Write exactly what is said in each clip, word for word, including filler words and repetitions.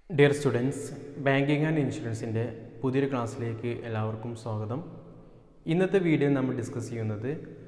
Dear students, Banking and Insurance in the പുതിയൊരു ക്ലാസ്സിലേക്ക് എല്ലാവർക്കും സ്വാഗതം. ഇന്നത്തെ വീഡിയോ നമ്മൾ ഡിസ്കസ് ചെയ്യുന്നത്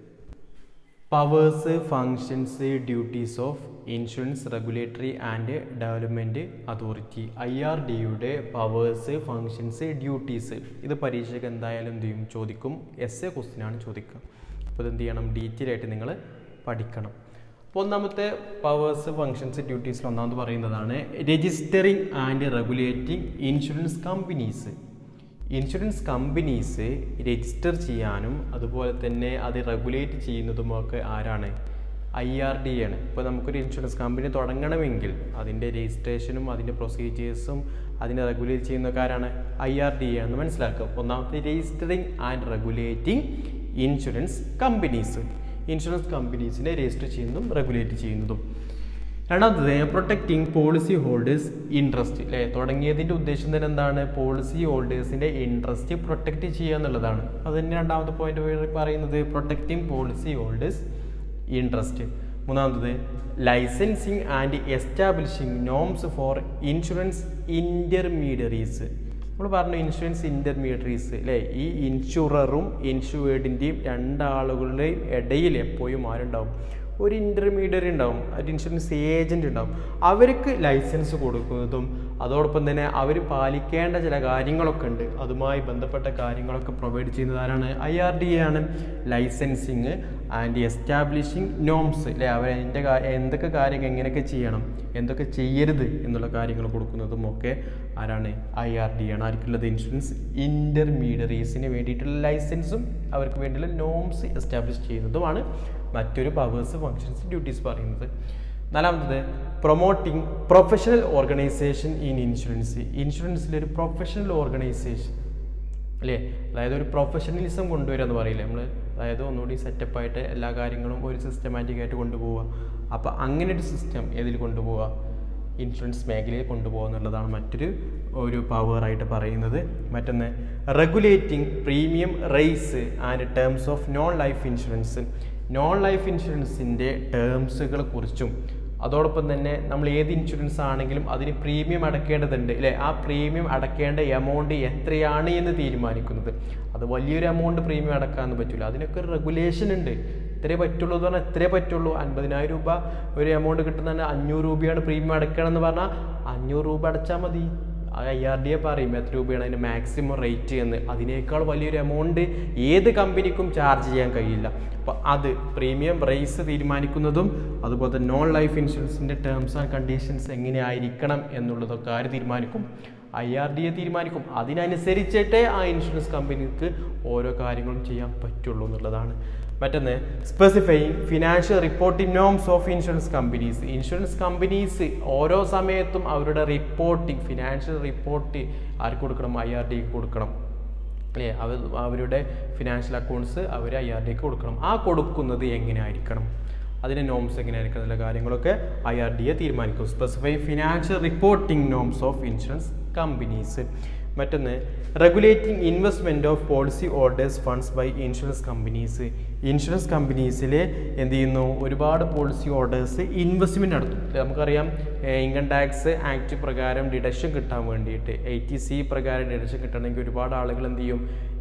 powers, functions, duties of insurance regulatory and development authority I R ഡിയുടെ പവേഴ്സ്, ഫങ്ഷൻസ്, ഡ്യൂട്ടീസ്. ഇത് പരീക്ഷയ്ക്ക് എന്തായാലും എന്ത് ചെയ്യും ചോദിക്കും. എസ് എ ക്വസ്റ്റ്യനാണ് ചോദിക്കുക. അപ്പോൾ ഇതെന്ത് ചെയ്യണം, ഡീറ്റെയിൽ ആയിട്ട് നിങ്ങൾ പഠിക്കണം. അപ്പോൾ ഒന്നാമത്തെ പവേഴ്സ്, ഫങ്ഷൻസ്, ഡ്യൂട്ടീസിൽ ഒന്നാമത് പറയുന്നതാണ് registering and regulating insurance companies. Insurance companies register ചെയ്യാനും അതുപോലെ തന്നെ അത് റെഗുലേറ്റ് ചെയ്യുന്നതുമൊക്കെ ആരാണ്? ഐ ആർ ഡി ആണ്. ഇപ്പോൾ നമുക്കൊരു ഇൻഷുറൻസ് കമ്പനി തുടങ്ങണമെങ്കിൽ അതിൻ്റെ രജിസ്ട്രേഷനും അതിൻ്റെ പ്രൊസീജിയേഴ്സും അതിനെ റെഗുലേറ്റ് ചെയ്യുന്നതൊക്കെ ആരാണ്? ഐ ആർ ഡി ആണെന്ന് മനസ്സിലാക്കുക. ഒന്നാമത്തെ registering and regulating insurance companies, insurance കമ്പനീസിനെ രജിസ്റ്റർ ചെയ്യുന്നതും റെഗുലേറ്റ് ചെയ്യുന്നതും. രണ്ടാമത്തത് പ്രൊട്ടക്റ്റിംഗ് പോളിസി ഹോൾഡേഴ്സ് ഇൻട്രസ്റ്റ്. അല്ലേ, തുടങ്ങിയതിൻ്റെ ഉദ്ദേശം തന്നെ എന്താണ്? പോളിസി ഹോൾഡേഴ്സിൻ്റെ ഇൻട്രസ്റ്റ് പ്രൊട്ടക്റ്റ് ചെയ്യുക എന്നുള്ളതാണ്. അത് തന്നെ രണ്ടാമത്തെ പോയിന്റ് പറയുന്നത് പ്രൊട്ടക്റ്റിംഗ് പോളിസി ഹോൾഡേഴ്സ് ഇൻട്രസ്റ്റ്. മൂന്നാമത്തത് licensing and establishing norms for insurance intermediaries. നമ്മൾ പറഞ്ഞു ഇൻഷുറൻസ് ഇൻ്റർമീഡിയറീസ് അല്ലേ, ഈ ഇൻഷുററും ഇൻഷുവേർഡിൻ്റെയും രണ്ടാളുകളുടെയും ഇടയിൽ എപ്പോഴും ആരുണ്ടാവും? ഒരു ഇൻ്റർമീഡിയറി ഉണ്ടാവും, ഒരു ഇൻഷുറൻസ് ഏജൻറ്റ് ഉണ്ടാവും. അവർക്ക് ലൈസൻസ് കൊടുക്കുന്നതും അതോടൊപ്പം തന്നെ അവർ പാലിക്കേണ്ട ചില കാര്യങ്ങളൊക്കെ ഉണ്ട്, അതുമായി ബന്ധപ്പെട്ട കാര്യങ്ങളൊക്കെ പ്രൊവൈഡ് ചെയ്യുന്നത് ആരാണ്? ഐ ആർ ഡി ആണ്. ലൈസൻസിങ് ആൻഡ് എസ്റ്റാബ്ലിഷിംഗ് നോംസ് അല്ലേ, അവർ അതിൻ്റെ എന്തൊക്കെ കാര്യങ്ങൾ എങ്ങനെയൊക്കെ ചെയ്യണം, എന്തൊക്കെ ചെയ്യരുത് എന്നുള്ള കാര്യങ്ങൾ കൊടുക്കുന്നതും ഒക്കെ ആരാണ്? ഐ ആർ ഡി ആണ്. ആർക്കുള്ളത്? ഇൻഷുറൻസ് ഇൻ്റർമീഡിയറീസിന് വേണ്ടിയിട്ടുള്ള ലൈസൻസും അവർക്ക് വേണ്ടിയുള്ള നോംസ് എസ്റ്റാബ്ലിഷ് ചെയ്യുന്നതുമാണ് മറ്റൊരു പവേഴ്സ്, ഫങ്ഷൻസ്, ഡ്യൂട്ടീസ് പറയുന്നത്. നാലാമത്തത് promoting professional organisation in insurance. ഇൻഷുറൻസിലൊരു പ്രൊഫഷണൽ ഓർഗനൈസേഷൻ അല്ലേ, അതായത് ഒരു പ്രൊഫഷണലിസം കൊണ്ടുവരിക എന്ന് പറയില്ലേ നമ്മൾ, അതായത് ഒന്നുകൂടി സെറ്റപ്പായിട്ട് എല്ലാ കാര്യങ്ങളും ഒരു സിസ്റ്റമാറ്റിക് ആയിട്ട് കൊണ്ടുപോവുക. അപ്പോൾ അങ്ങനെ ഒരു സിസ്റ്റം ഏതിൽ കൊണ്ടുപോവുക? ഇൻഷുറൻസ് മേഖലയിൽ കൊണ്ടുപോകുക എന്നുള്ളതാണ് മറ്റൊരു ഒരു പവറായിട്ട് പറയുന്നത്. മറ്റൊന്ന് regulating premium rates and terms of non life insurance. Non life ഇൻഷുറൻസിൻ്റെ ടേംസുകളെ കുറിച്ചും അതോടൊപ്പം തന്നെ നമ്മൾ ഏത് ഇൻഷുറൻസ് ആണെങ്കിലും അതിന് പ്രീമിയം അടയ്ക്കേണ്ടതുണ്ട് അല്ലേ, ആ പ്രീമിയം അടയ്ക്കേണ്ട എമൗണ്ട് എത്രയാണ് എന്ന് തീരുമാനിക്കുന്നത്. അത് വലിയൊരു എമൗണ്ട് പ്രീമിയം അടക്കാമെന്ന് പറ്റില്ല, അതിനൊക്കെ ഒരു റെഗുലേഷൻ ഉണ്ട്. ഇത്രേ പറ്റുള്ളൂ എന്ന് പറഞ്ഞാൽ ഇത്രേ പറ്റുള്ളൂ. അൻപതിനായിരം രൂപ ഒരു എമൗണ്ട് കിട്ടുന്നതിന് അഞ്ഞൂറ് രൂപയാണ് പ്രീമിയം അടയ്ക്കണം എന്ന് പറഞ്ഞാൽ അഞ്ഞൂറ് രൂപ അടച്ചാൽ മതി. ഐ ആർ ഡി എ പറയും എത്ര രൂപയാണ് അതിൻ്റെ മാക്സിമം റേറ്റ് എന്ന്. അതിനേക്കാൾ വലിയൊരു എമൗണ്ട് ഏത് കമ്പനിക്കും ചാർജ് ചെയ്യാൻ കഴിയില്ല. അപ്പോൾ അത് പ്രീമിയം റേറ്റ്സ് തീരുമാനിക്കുന്നതും അതുപോലെ തന്നെ നോൺ ലൈഫ് ഇൻഷുറൻസിൻ്റെ ടേംസ് ആൻഡ് കണ്ടീഷൻസ് എങ്ങനെയായിരിക്കണം എന്നുള്ളതൊക്കെ ആര് തീരുമാനിക്കും? ഐ ആർ ഡി എ തീരുമാനിക്കും. അതിനനുസരിച്ചിട്ടേ ആ ഇൻഷുറൻസ് കമ്പനിക്ക് ഓരോ കാര്യങ്ങളും ചെയ്യാൻ പറ്റുള്ളൂ എന്നുള്ളതാണ്. മറ്റൊന്ന് specifying financial reporting norms of insurance companies. Insurance companies ഓരോ സമയത്തും അവരുടെ റിപ്പോർട്ടിംഗ്, ഫിനാൻഷ്യൽ റിപ്പോർട്ട് ആർക്ക് കൊടുക്കണം? ഐ ആർ ഡിക്ക് കൊടുക്കണം അല്ലേ. അവർ അവരുടെ ഫിനാൻഷ്യൽ അക്കൗണ്ട്സ് അവർ ഐ ആർ ഡിക്ക് കൊടുക്കണം. ആ കൊടുക്കുന്നത് എങ്ങനെ ആയിരിക്കണം, അതിൻ്റെ നോംസ് എങ്ങനെ ആയിരിക്കണം എന്നുള്ള കാര്യങ്ങളൊക്കെ ഐ ആർ ഡി എ തീരുമാനിക്കും. Specify financial reporting norms of insurance companies. മറ്റൊന്ന് regulating investment of policy holders funds by insurance companies. Insurance കമ്പനീസിൽ എന്ത് ചെയ്യുന്നു? ഒരുപാട് പോളിസി ഹോൾഡേഴ്സ് ഇൻവെസ്റ്റ്മെൻറ്റ് നടത്തും. നമുക്കറിയാം ഇൻകം ടാക്സ് ആക്ട് പ്രകാരം ഡിഡക്ഷൻ കിട്ടാൻ വേണ്ടിയിട്ട്, എയ്റ്റി സി പ്രകാരം ഡിഡക്ഷൻ കിട്ടണമെങ്കിൽ ഒരുപാട് ആളുകൾ എന്ത് ചെയ്യും?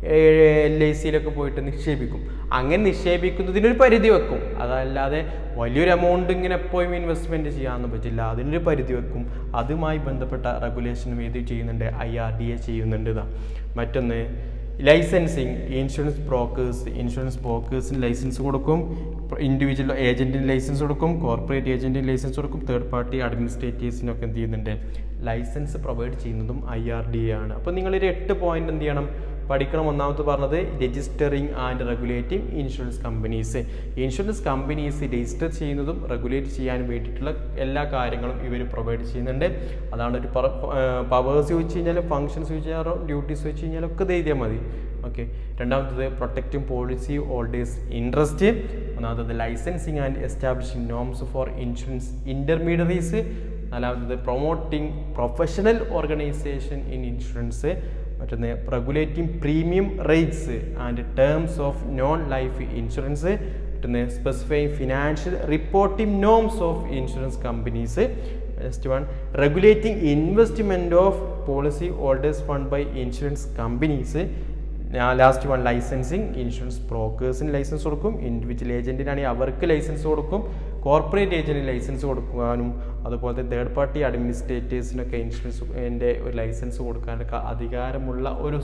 എൽ ഐ സിയിലൊക്കെ പോയിട്ട് നിക്ഷേപിക്കും. അങ്ങനെ നിക്ഷേപിക്കുന്നതിനൊരു പരിധി വെക്കും. അതല്ലാതെ വലിയൊരു എമൗണ്ട് ഇങ്ങനെ എപ്പോഴും ഇൻവെസ്റ്റ്മെൻറ്റ് ചെയ്യാനൊന്നും പറ്റില്ല, അതിനൊരു പരിധി വെക്കും. അതുമായി ബന്ധപ്പെട്ട റെഗുലേഷനും ഏത് ചെയ്യുന്നുണ്ട്? ഐ ആർ ഡി എ ചെയ്യുന്നുണ്ട്. ഇതാ മറ്റൊന്ന് ലൈസൻസിങ് ഇൻഷുറൻസ് ബ്രോക്കേഴ്സ്. ഇൻഷുറൻസ് ബ്രോക്കേഴ്സിന് ലൈസൻസ് കൊടുക്കും, ഇൻഡിവിജ്വൽ ഏജൻറ്റിന് ലൈസൻസ് കൊടുക്കും, കോർപ്പറേറ്റ് ഏജൻറ്റിന് ലൈസൻസ് കൊടുക്കും, തേർഡ് പാർട്ടി അഡ്മിനിസ്ട്രേറ്റീവ്സിനൊക്കെ എന്ത് ചെയ്യുന്നുണ്ട്? ലൈസൻസ് പ്രൊവൈഡ് ചെയ്യുന്നതും ഐ ആർ ഡി എ ആണ്. അപ്പോൾ നിങ്ങളൊരു എട്ട് പോയിന്റ് എന്ത് ചെയ്യണം? പഠിക്കണം. ഒന്നാമത്തെ പറഞ്ഞത് registering and regulating insurance companies. Insurance companies register ചെയ്യുന്നതും റെഗുലേറ്റ് ചെയ്യാൻ വേണ്ടിയിട്ടുള്ള എല്ലാ കാര്യങ്ങളും ഇവർ പ്രൊവൈഡ് ചെയ്യുന്നുണ്ട്. അതാണ് ഒരു പവേഴ്സ് ചോദിച്ചു കഴിഞ്ഞാൽ, ഫങ്ഷൻസ് ചോദിച്ചു കഴിഞ്ഞാൽ, ഡ്യൂട്ടീസ് ചോദിച്ചു കഴിഞ്ഞാൽ ഒക്കെ എഴുതിയാൽ മതി. ഓക്കെ. രണ്ടാമത്തത് പ്രൊട്ടക്റ്റിംഗ് പോളിസി ഹോൾഡേഴ്സ് ഇൻട്രസ്റ്റ്. ഒന്നാമത്തത് licensing and establishing norms for insurance intermediaries. നാലാമത്തത് promoting professional organisation in insurance. മറ്റൊന്ന് regulating premium rates and terms of non life insurance. മറ്റൊന്ന് specify financial reporting norms of insurance companies. Next one regulating investment of policy holders fund by insurance companies. Last one licensing. Insurance ബ്രോക്കേഴ്സിന് licence കൊടുക്കും, individual ഏജൻറ്റിനാണെങ്കിൽ അവർക്ക് licence കൊടുക്കും, corporate ഏജൻറ്റിന് licence കൊടുക്കാനും അതുപോലെ third party അഡ്മിനിസ്ട്രേറ്റേഴ്സിനൊക്കെ ഇൻഷുറൻസിൻ്റെ ഒരു ലൈസൻസ് കൊടുക്കാനൊക്കെ അധികാരമുള്ള ഒരു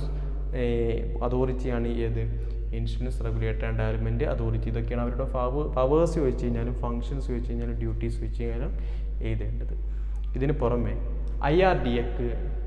അതോറിറ്റിയാണ് ഏത് insurance regulatory and development authority. ഇതൊക്കെയാണ് അവരുടെ പവേഴ്സ് ചോദിച്ചു കഴിഞ്ഞാലും ഫങ്ഷൻസ് ചോദിച്ചു കഴിഞ്ഞാലും ഡ്യൂട്ടീസ് ചോദിച്ചു കഴിഞ്ഞാലും എഴുതേണ്ടത്. ഇതിന് പുറമെ ഐ ആർ ഡി എക്ക്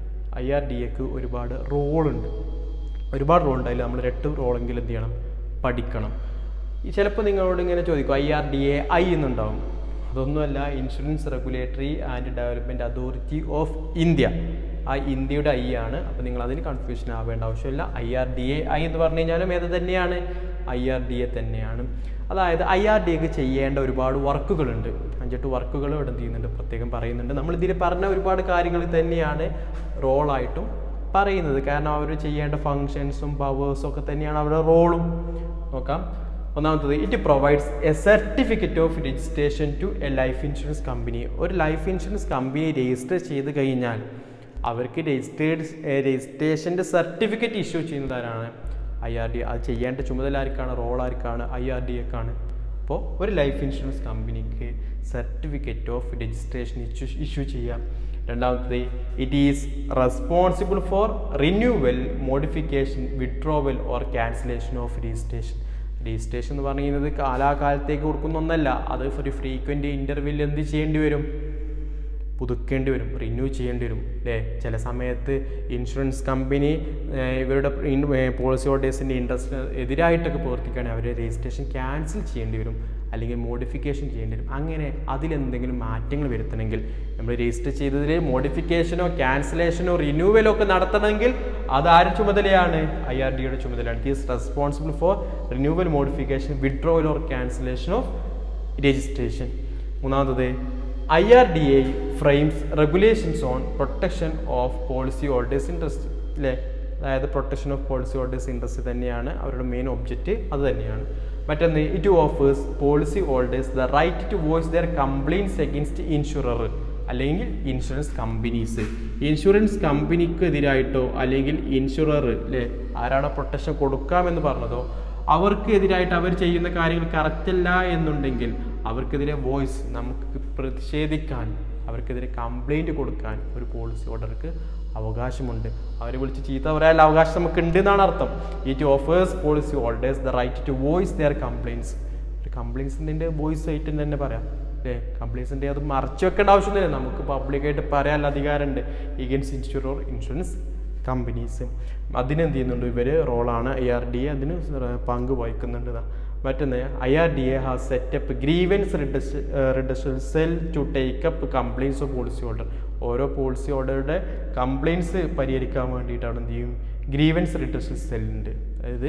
ഐ ആർ ഡി എക്ക് ഒരുപാട് റോളുണ്ട്. ഒരുപാട് റോൾ ഉണ്ടായില്ല, നമ്മൾ എട്ട് റോളെങ്കിലും എന്ത് ചെയ്യണം, പഠിക്കണം. ഈ ചിലപ്പോൾ നിങ്ങളോട് ഇങ്ങനെ ചോദിക്കും I R D A I എന്നുണ്ടാവും. അതൊന്നുമല്ല, insurance regulatory and development authority of India. ആ ഇന്ത്യയുടെ ഐ ആണ്. അപ്പോൾ നിങ്ങൾ അതിന് കൺഫ്യൂഷൻ ആവേണ്ട ആവശ്യമില്ല. I R D A I എന്ന് പറഞ്ഞു കഴിഞ്ഞാലും ഏത് തന്നെയാണ്, ഐ ആർ ഡി എ തന്നെയാണ്. അതായത് ഐ ആർ ഡി എക്ക് ചെയ്യേണ്ട ഒരുപാട് വർക്കുകളുണ്ട്. അഞ്ചെട്ട് വർക്കുകൾ ഇവിടെ ചെയ്യുന്നുണ്ട്, പ്രത്യേകം പറയുന്നുണ്ട്. നമ്മൾ ഇതിൽ പറഞ്ഞ ഒരുപാട് കാര്യങ്ങൾ തന്നെയാണ് റോളായിട്ടും പറയുന്നത്. കാരണം അവർ ചെയ്യേണ്ട ഫങ്ഷൻസും പവേഴ്സും ഒക്കെ തന്നെയാണ് അവരുടെ റോളും. നോക്കാം. ഒന്നാമത്തത്, it provides a certificate of registration to a life insurance company. ഒരു ലൈഫ് ഇൻഷുറൻസ് കമ്പനി രജിസ്റ്റർ ചെയ്ത് കഴിഞ്ഞാൽ അവർക്ക് രജിസ്റ്റേഡ് രജിസ്ട്രേഷൻ്റെ സർട്ടിഫിക്കറ്റ് ഇഷ്യൂ ചെയ്യുന്നതാരാണ്, ഐ ആർ ഡി. അത് ചെയ്യേണ്ട ചുമതല ആർക്കാണ്, റോൾ ആർക്കാണ്, ഐ ആർ ഡി എക്കാണ്. അപ്പോൾ ഒരു ലൈഫ് ഇൻഷുറൻസ് കമ്പനിക്ക് certificate of registration issue issue ചെയ്യാം. രണ്ടാമത്തത്, it is responsible for renewal, modification, withdrawal or cancellation of registration. Registration എന്ന് പറയുന്നത് കാലാകാലത്തേക്ക് കൊടുക്കുന്ന ഒന്നല്ല, അത് ഒരു ഫ്രീക്വൻറ്റ് ഇൻ്റർവെൽ എന്ത് ചെയ്യേണ്ടി വരും, പുതുക്കേണ്ടി വരും, റിന്യൂ ചെയ്യേണ്ടി വരും അല്ലേ. ചില സമയത്ത് ഇൻഷുറൻസ് കമ്പനി ഇവരുടെ പോളിസി ഹോൾഡേഴ്സിൻ്റെ ഇൻട്രസ്റ്റ് എതിരായിട്ടൊക്കെ പ്രവർത്തിക്കുകയാണെങ്കിൽ അവർ രജിസ്ട്രേഷൻ ക്യാൻസൽ ചെയ്യേണ്ടി വരും, അല്ലെങ്കിൽ മോഡിഫിക്കേഷൻ ചെയ്യേണ്ടി വരും. അങ്ങനെ അതിലെന്തെങ്കിലും മാറ്റങ്ങൾ വരുത്തണമെങ്കിൽ, നമ്മൾ രജിസ്റ്റർ ചെയ്തതിൽ മോഡിഫിക്കേഷനോ ക്യാൻസലേഷനോ റിന്യൂവലോ ഒക്കെ നടത്തണമെങ്കിൽ അത് ആരുടെ ചുമതലയാണ്, ഐ ആർ ഡിയുടെ ചുമതലയാണ്. It is responsible for renewal, modification, withdrawal or cancellation of registration. മൂന്നാമത്തത്, I R D A frames regulations on protection of policy holders interest അല്ലേ. അതായത് protection of policy holders interest തന്നെയാണ് അവരുടെ മെയിൻ ഒബ്ജക്റ്റ്, അത് തന്നെയാണ്. മറ്റൊന്ന്, it offers policy holders the right to voice their complaints against insurer അല്ലെങ്കിൽ insurance companies. Insurance കമ്പനിക്ക് എതിരായിട്ടോ അല്ലെങ്കിൽ ഇൻഷുറർ അല്ലേ ആരാണോ പ്രൊട്ടക്ഷൻ കൊടുക്കാമെന്ന് പറഞ്ഞതോ അവർക്ക് എതിരായിട്ട് അവർ ചെയ്യുന്ന കാര്യങ്ങൾ കറക്റ്റല്ല എന്നുണ്ടെങ്കിൽ അവർക്കെതിരെ വോയിസ് നമുക്ക് പ്രതിഷേധിക്കാൻ, അവർക്കെതിരെ കംപ്ലൈൻറ്റ് കൊടുക്കാൻ ഒരു പോളിസി ഹോൾഡർക്ക് അവകാശമുണ്ട്. അവരെ വിളിച്ച് ചീത്ത പറയാനുള്ള അവകാശം നമുക്ക് ഉണ്ട് എന്നാണ് അർത്ഥം. It offers policy holders the right to voice their complaints. ഒരു കംപ്ലയിൻസിൻ്റെ വോയിസ് ആയിട്ട് തന്നെ പറയാം അല്ലേ. കംപ്ലയിൻസിൻ്റെ അത് മറച്ചു വെക്കേണ്ട ആവശ്യമൊന്നുമില്ല, നമുക്ക് പബ്ലിക്കായിട്ട് പറയാനുള്ള അധികാരമുണ്ട് എഗെയിൻസ്റ്റ് ഇൻഷുറർ ഇൻഷുറൻസ് കമ്പനീസ്. അതിനെന്ത് ചെയ്യുന്നുണ്ട് ഇവർ, റോളാണ് ഐ ആർ ഡി എ അതിന് പങ്ക് വഹിക്കുന്നുണ്ട്. മറ്റൊന്ന്, I R D A has set up grievance reduction cell to take up complaints of policy holder. ഓരോ പോളിസി ഹോൾഡറുടെ കംപ്ലയിൻസ് പരിഹരിക്കാൻ വേണ്ടിയിട്ടാണ് എന്ത് ചെയ്യും, ഗ്രീവൻസ് റിഡക്ഷൻ സെല്ലുണ്ട്. അതായത്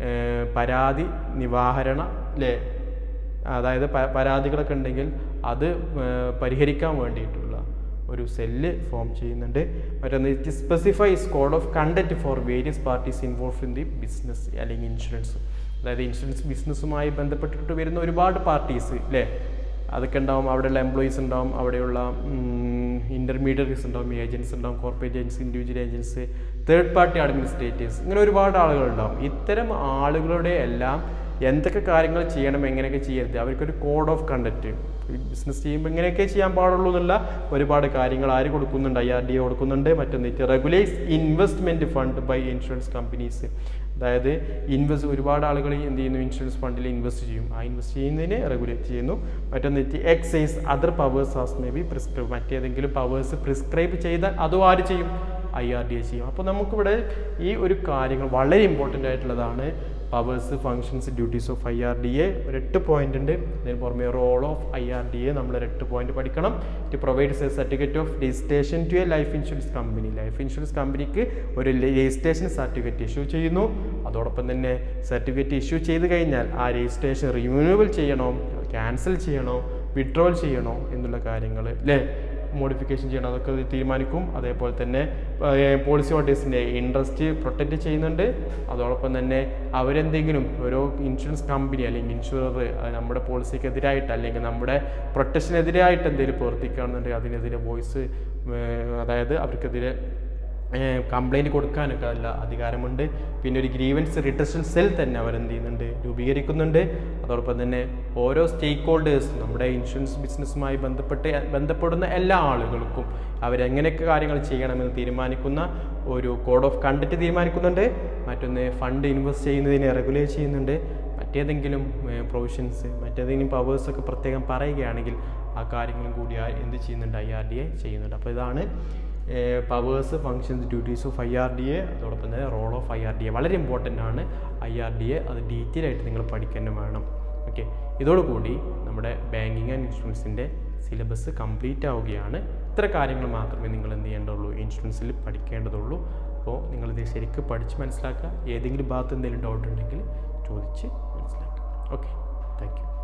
പരാതി നിവാരണ അല്ലേ, അതായത് പരാതികളൊക്കെ ഉണ്ടെങ്കിൽ അത് പരിഹരിക്കാൻ വേണ്ടിയിട്ടുള്ള ഒരു സെല്ല് ഫോം ചെയ്യുന്നുണ്ട്. മറ്റൊന്ന്, it specifies code of conduct for various parties involve in the business അല്ലെങ്കിൽ ഇൻഷുറൻസ്. അതായത് ഇൻഷുറൻസ് ബിസിനസ്സുമായി ബന്ധപ്പെട്ടിട്ട് വരുന്ന ഒരുപാട് പാർട്ടീസ് അല്ലേ, അതൊക്കെ ഉണ്ടാവും. അവിടെയുള്ള എംപ്ലോയീസ് ഉണ്ടാവും, അവിടെയുള്ള ഇൻ്റർമീഡിയറീസ് ഉണ്ടാവും, ഏജൻസ് ഉണ്ടാവും, corporate agents, individual agents, third party administrators, ഇങ്ങനെ ഒരുപാട് ആളുകളുണ്ടാവും. ഇത്തരം ആളുകളുടെ എല്ലാം എന്തൊക്കെ കാര്യങ്ങൾ ചെയ്യണം, എങ്ങനെയൊക്കെ ചെയ്യരുത്, അവർക്കൊരു കോഡ് ഓഫ് കണ്ടക്റ്റ്, ബിസിനസ് ചെയ്യുമ്പോൾ ഇങ്ങനെയൊക്കെ ചെയ്യാൻ പാടുള്ളൂ എന്നുള്ള ഒരുപാട് കാര്യങ്ങൾ ആര് കൊടുക്കുന്നുണ്ട്, ഐ ആർ ഡി എ കൊടുക്കുന്നുണ്ട്. മറ്റൊന്ന്, regulates investment fund by insurance companies. അതായത് ഇൻവെസ്റ്റ് ഒരുപാട് ആളുകൾ എന്ത് ചെയ്യുന്നു, ഇൻഷുറൻസ് ഫണ്ടിൽ ഇൻവെസ്റ്റ് ചെയ്യും, ആ ഇൻവെസ്റ്റ് ചെയ്യുന്നതിന് റെഗുലേറ്റ് ചെയ്യുന്നു. മറ്റൊന്ന്, exercise other powers as may be prescribe. മറ്റേതെങ്കിലും പവേഴ്സ് പ്രിസ്ക്രൈബ് ചെയ്താൽ അതും ആര് ചെയ്യും, ഐ ആർ ഡി എ ചെയ്യും. അപ്പോൾ നമുക്കിവിടെ ഈ ഒരു കാര്യങ്ങൾ വളരെ ഇമ്പോർട്ടൻ്റ് ആയിട്ടുള്ളതാണ്. Powers, functions, duties of I R D A ഒരു എട്ട് പോയിന്റ് ഉണ്ട്. അതിന് പുറമെ role of I R D A നമ്മൾ ഒരു എട്ട് പോയിന്റ് പഠിക്കണം. It provides a certificate of registration to a life insurance company. Life insurance കമ്പനിക്ക് ഒരു രജിസ്ട്രേഷൻ സർട്ടിഫിക്കറ്റ് ഇഷ്യൂ ചെയ്യുന്നു. അതോടൊപ്പം തന്നെ സർട്ടിഫിക്കറ്റ് ഇഷ്യൂ ചെയ്ത് കഴിഞ്ഞാൽ ആ രജിസ്ട്രേഷൻ റിന്യൂവൽ ചെയ്യണോ, ക്യാൻസൽ ചെയ്യണോ, വിഡ്രോവൽ ചെയ്യണോ എന്നുള്ള കാര്യങ്ങൾ അല്ലേ മോഡിഫിക്കേഷൻ ചെയ്യണം അതൊക്കെ തീരുമാനിക്കും. അതേപോലെ തന്നെ പോളിസി ഹോൾഡേഴ്സിൻ്റെ ഇൻട്രസ്റ്റ് പ്രൊട്ടക്റ്റ് ചെയ്യുന്നുണ്ട്. അതോടൊപ്പം തന്നെ അവരെന്തെങ്കിലും ഓരോ ഇൻഷുറൻസ് കമ്പനി അല്ലെങ്കിൽ ഇൻഷുറർ നമ്മുടെ പോളിസിക്ക് എതിരായിട്ട് അല്ലെങ്കിൽ നമ്മുടെ പ്രൊട്ടക്ഷനെതിരായിട്ട് എന്തെങ്കിലും പ്രവർത്തിക്കുകയാണെന്നുണ്ടെങ്കിൽ അതിനെതിരെ വോയിസ് അതായത് അവർക്കെതിരെ കംപ്ലൈൻറ്റ് കൊടുക്കാനൊക്കെ നല്ല അധികാരമുണ്ട്. പിന്നെ ഒരു ഗ്രീവൻസ് റിട്ടൻഷൻ സെൽ തന്നെ അവരെന്ത് ചെയ്യുന്നുണ്ട് രൂപീകരിക്കുന്നുണ്ട്. അതോടൊപ്പം തന്നെ ഓരോ സ്റ്റേക്ക് ഹോൾഡേഴ്സും നമ്മുടെ ഇൻഷുറൻസ് ബിസിനസ്സുമായി ബന്ധപ്പെട്ട് ബന്ധപ്പെടുന്ന എല്ലാ ആളുകൾക്കും അവരെങ്ങനെയൊക്കെ കാര്യങ്ങൾ ചെയ്യണമെന്ന് തീരുമാനിക്കുന്ന ഒരു കോഡ് ഓഫ് കണ്ടക്റ്റ് തീരുമാനിക്കുന്നുണ്ട്. മറ്റൊന്ന് ഫണ്ട് ഇൻവെസ്റ്റ് ചെയ്യുന്നതിനെ റെഗുലേറ്റ് ചെയ്യുന്നുണ്ട്. മറ്റേതെങ്കിലും പ്രൊവിഷൻസ് മറ്റേതെങ്കിലും പവേഴ്സൊക്കെ പ്രത്യേകം പറയുകയാണെങ്കിൽ ആ കാര്യങ്ങളും കൂടി എന്ത് ചെയ്യുന്നുണ്ട് ഐ ആർ ഡി എ ചെയ്യുന്നുണ്ട്. അപ്പോൾ ഇതാണ് powers functions duties of I R D A. അതോടൊപ്പം തന്നെ role of I R D A വളരെ ഇമ്പോർട്ടൻ്റ് ആണ്. ഐ ആർ ഡി എ അത് ഡീറ്റെയിൽ ആയിട്ട് നിങ്ങൾ പഠിക്കാൻ വേണം. ഓക്കെ, ഇതോടുകൂടി നമ്മുടെ ബാങ്കിങ് ആൻഡ് ഇൻഷുറൻസിൻ്റെ സിലബസ് കംപ്ലീറ്റ് ആവുകയാണ്. ഇത്ര കാര്യങ്ങൾ മാത്രമേ നിങ്ങൾ എന്ത് ചെയ്യേണ്ടതുള്ളൂ ഇൻഷുറൻസിൽ പഠിക്കേണ്ടതുള്ളൂ. അപ്പോൾ നിങ്ങളിത് ശരിക്കും പഠിച്ച് മനസ്സിലാക്കുക. ഏതെങ്കിലും ഭാഗത്ത് എന്തെങ്കിലും ഡൗട്ട് ഉണ്ടെങ്കിൽ ചോദിച്ച് മനസ്സിലാക്കുക. Okay, thank U.